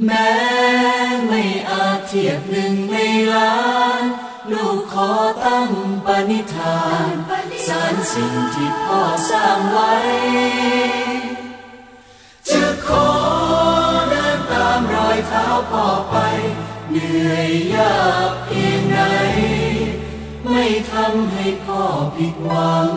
แม้ไม่อาจเทียบหนึ่งในล้านลูกขอตั้งปณิธานสานสิ่งที่พ่อสร้างไว้จะขอเดินตามรอยเท้าพ่อไปเหนื่อยยากเพียงไหนไม่ทำให้พ่อผิดหวัง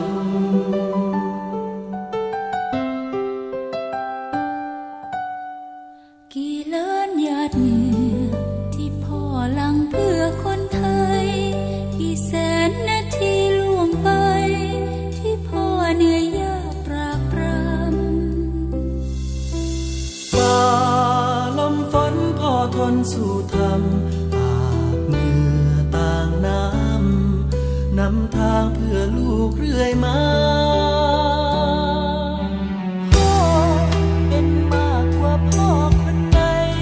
กี่ล้านหยาดเหงื่อที่พ่อหลั่งเพื่อคนไทยกี่แสนนาทีล่วงไปที่พ่อเหนื่อยยากตรากตรำฝ่าลมฝนพ่อทนสู้ทำอาบเหงื่อต่างนำทางเพื่อลูกเรื่อยมาพ่อเป็นมากกว่าพ่อคนไหน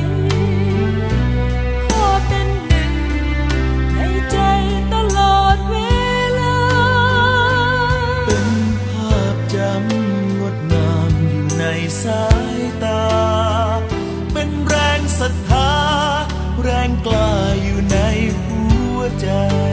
พ่อเป็นหนึ่งในใจตลอดเวลาเป็นภาพจำงดงามอยู่ในสายตาเป็นแรงศรัทธาแรงกล้าอยู่ในหัวใจ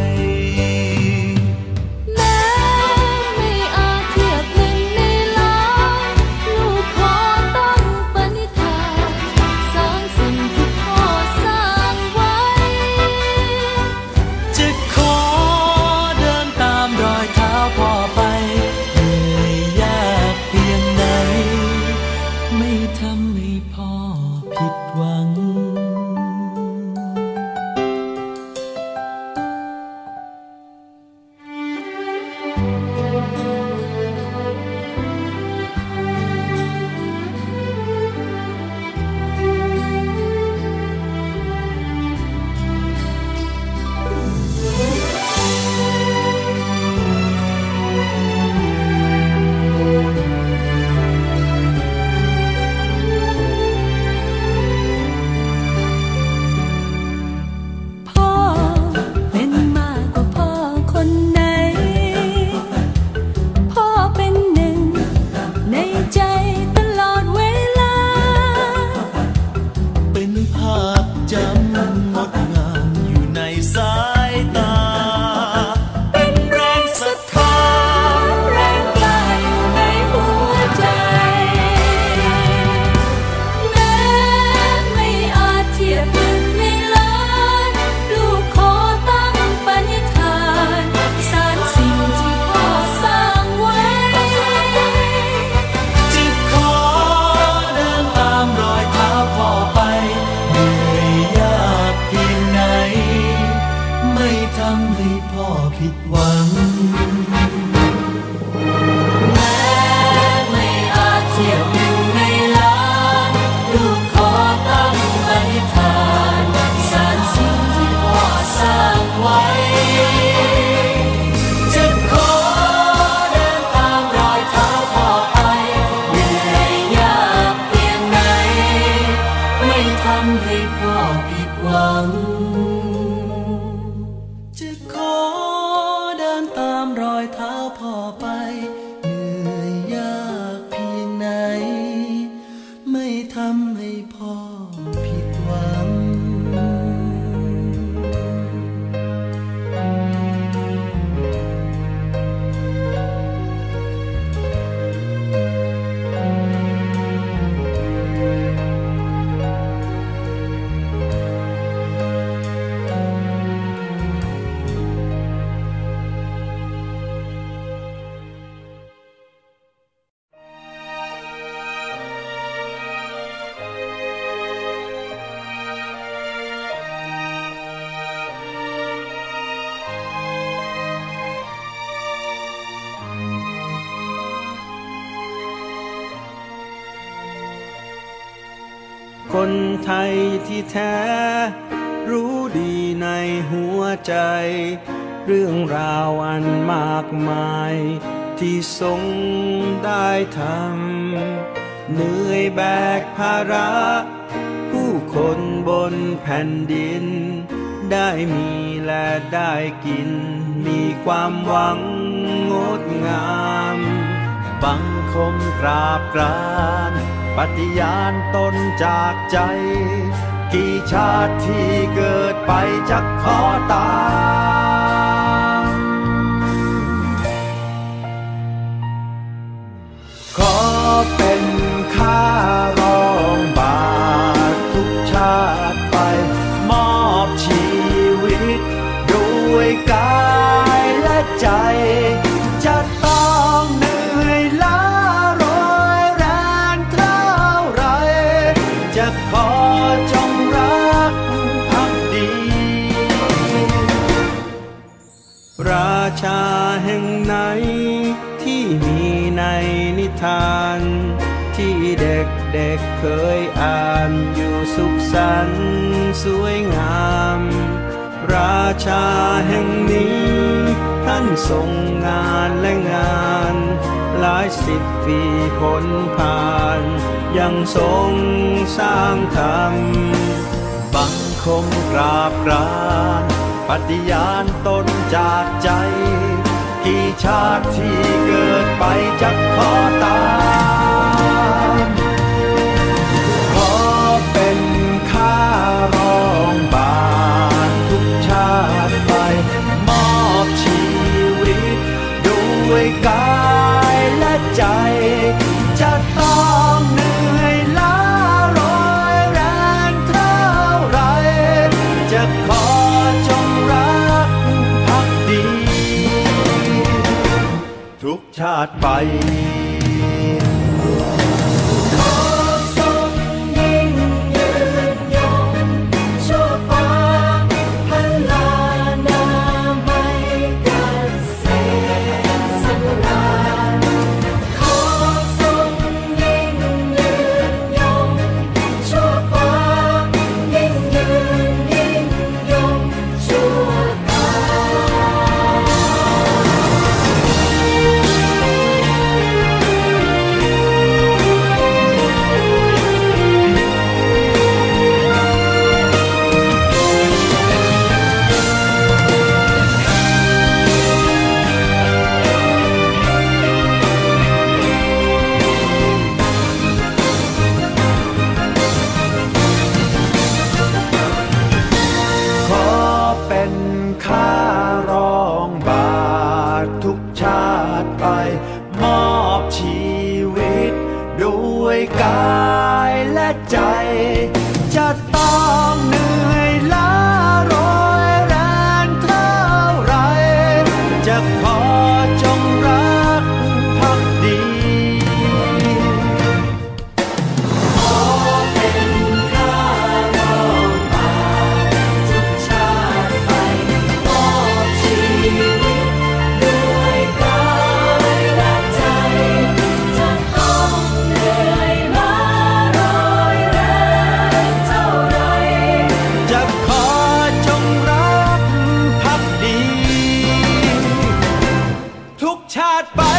คนไทยที่แท้รู้ดีในหัวใจเรื่องราวอันมากมายที่ทรงได้ทำเหนื่อยแบกภาระผู้คนบนแผ่นดินได้มีและได้กินมีความหวังงดงามบังคมกราบกรานปฏิญาณตนจากใจกี่ชาติที่เกิดไปจะขอตามขอเป็นข้ารองบาททุกชาติไปมอบชีวิตด้วยกายและใจจะต้องเหนื่อยล้าร้อยแรงเท่าไรจะขอจงรักภักดีราชาแห่งไหนที่มีในนิทานที่เด็กๆเคยอ่านอยู่สุขสันต์สวยงามราชาแห่งนี้ท่านทรงงานและงานหลายสิบปีพ้นผ่านยังทรงสร้างธรรมบังคมกราบกรานปฏิญาณตนจากใจกี่ชาติที่เกิดไปจะขอตามขอเป็นข้ารองบาททุกชาติไปมอบชีวิตด้วยกายและใจจะต้องเหนื่อยล้าร้อยแรงเท่าไรจะขอจงรักภักดีทุกชาติไปกายและใจจะต้องเหนื่อยล้าร้อยแรงเท่าไรจะขอจงรักภักดีขอเป็นข้ารองบาททุกชาติไปมอบชีวิตด้วยกายและใจจะต้องเหนื่อยชาติไป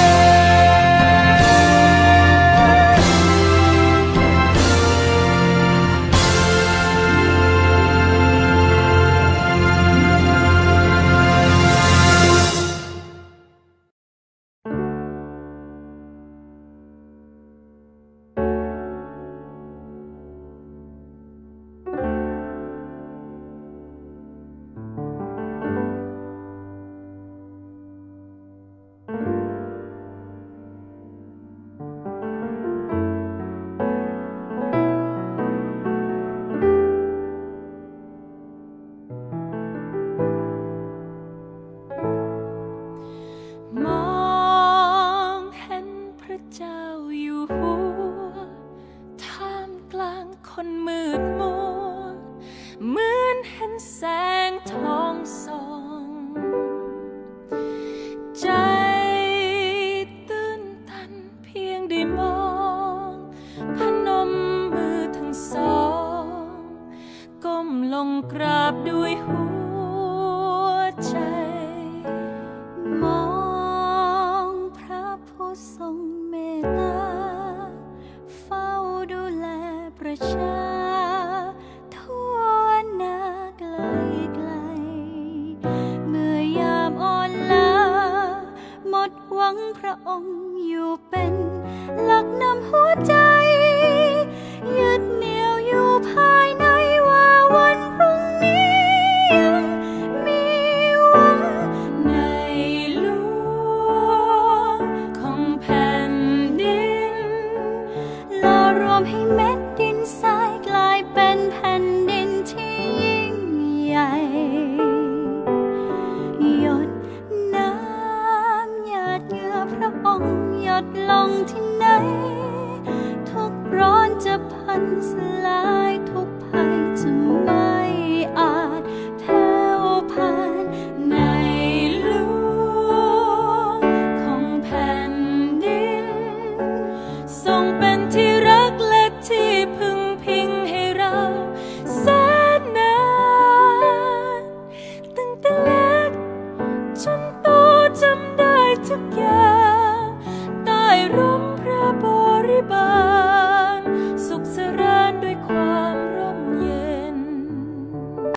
คนมืดมัวเหมือนเห็นแสงทองส่องใจตื้นตันเพียงได้มองพนมมือทั้งสองก้มลงกราบด้วยหัวใจมองพระผู้ทรงเมตตาเฝ้าดูแลประชาทั่วนาไกลไกลเมื่อยามอ่อนล้าหมดหวังพระองค์อยู่เป็นหลักนำหัวใจ